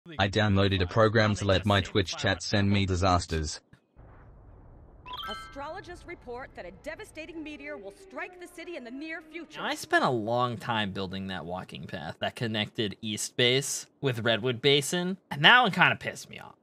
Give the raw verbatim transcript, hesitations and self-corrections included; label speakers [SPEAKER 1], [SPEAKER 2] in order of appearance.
[SPEAKER 1] I downloaded a program to let my Twitch chat send me disasters.
[SPEAKER 2] Astrologists report that a devastating meteor will strike the city in the near future.
[SPEAKER 3] Now, I spent a long time building that walking path that connected East Base with Redwood Basin, and that one kind of pissed me off.